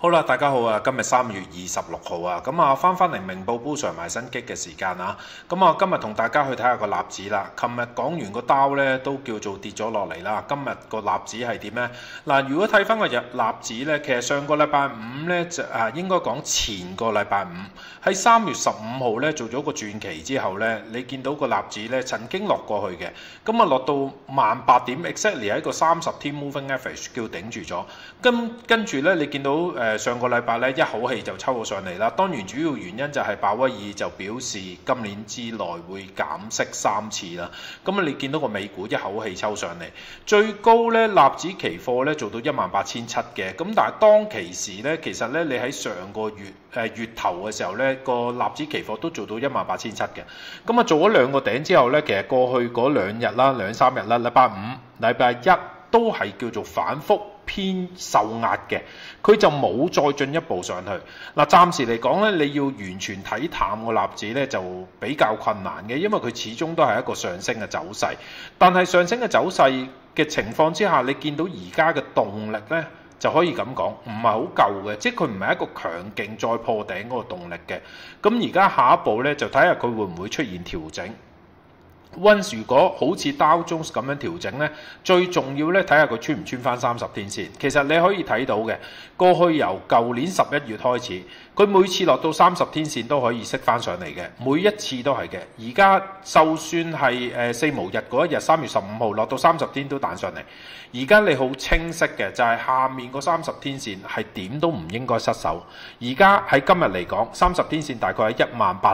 好啦，大家好啊！今日3月26號啊，咁啊翻嚟明報煲上埋新激嘅時間啊，咁啊今日同大家去睇下個納指啦。琴日講完個Dow咧，都叫做跌咗落嚟啦。今日個納指係點呢？嗱，如果睇翻個納指咧，其實上個禮拜五咧就應該講前個禮拜五喺3月15號咧做咗個轉期之後咧，你見到個納指咧曾經落過去嘅，咁啊落到18,000點 exactly 喺個30天 moving average 叫頂住咗，跟住咧你見到上個禮拜咧一口氣就抽咗上嚟啦。當然主要原因就係鮑威爾就表示今年之內會減息3次啦。咁你見到個美股一口氣抽上嚟，最高咧納指期貨咧做到18,700嘅。咁但係當其時咧，其實咧你喺上個月月頭嘅時候咧，個納指期貨都做到18,700嘅。咁啊做咗兩個頂之後咧，其實過去嗰2日啦、2-3日啦，禮拜五、禮拜一都係叫做反覆偏受壓嘅，佢就冇再進一步上去。嗱，暫時嚟講咧，你要完全睇淡個納指咧，就比較困難嘅，因為佢始終都係一個上升嘅走勢。但係上升嘅走勢嘅情況之下，你見到而家嘅動力咧，就可以咁講，唔係好夠嘅，即係佢唔係一個強勁再破頂嗰個動力嘅。咁而家下一步咧，就睇下佢會唔會出現調整。如果好似Dow Jones咁樣調整呢，最重要咧睇下佢穿唔穿翻30天線。其實你可以睇到嘅，過去由舊年11月開始，佢每次落到30天線都可以息翻上嚟嘅，每一次都係嘅。而家就算係4無日嗰一日3月15號落到30天都彈上嚟。而家你好清晰嘅就係下面個30天線係點都唔應該失守。而家喺今日嚟講，30天線大概喺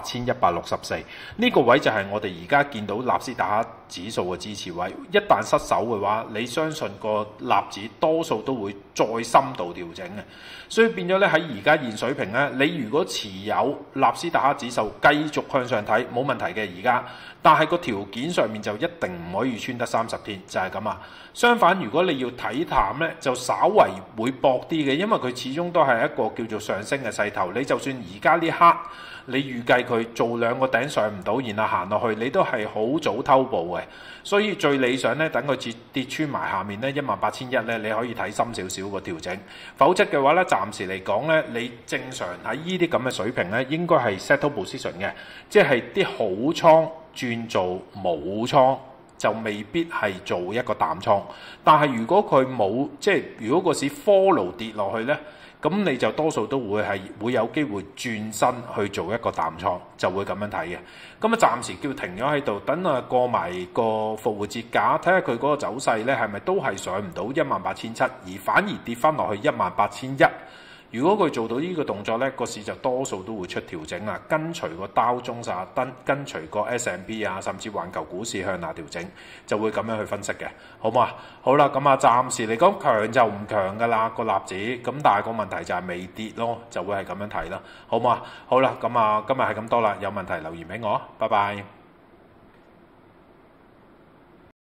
18,164，呢個位就係我哋而家見到納斯達克指數嘅支持位。一旦失守嘅話，你相信個納指多數都會再深度調整嘅。所以變咗咧喺而家現水平咧，你如果持有納斯達克指數繼續向上睇冇問題嘅而家，但係個條件上面就一定唔可以穿得30天，就係咁啊。相反，如果你要睇淡咧，就稍為會薄啲嘅，因為佢始終都係一個叫做上升嘅勢頭。你就算而家呢刻你預計佢做2個頂上唔到，然後行落去，你都係好早偷步嘅。所以最理想咧，等佢跌穿埋下面咧18,100咧，你可以睇深少少個調整。否則嘅話咧，暫時嚟講咧，你正常喺呢啲咁嘅水平咧，應該係 settle position 嘅，即係啲好倉轉做冇倉，就未必係做一個淡倉。但係如果佢冇，即係如果個市 follow 跌落去咧，咁你就多數都會有機會轉身去做一個淡倉，就會咁樣睇嘅。咁啊，暫時叫停咗喺度，等啊過埋個復活節假，睇下佢嗰個走勢咧係咪都係上唔到18,700，而反而跌翻落去18,100。如果佢做到呢個動作呢，個市就多數都會出調整啦，跟隨個Dow Jones啊，跟隨個 S&P 啊，甚至環球股市向下調整，就會咁樣去分析嘅，好唔好啊？好啦，咁啊，暫時嚟講強就唔強噶啦個納指，咁但係個問題就係未跌咯，就會係咁樣睇啦，好唔好啊？好啦，咁啊，今日係咁多啦，有問題留言俾我，拜拜。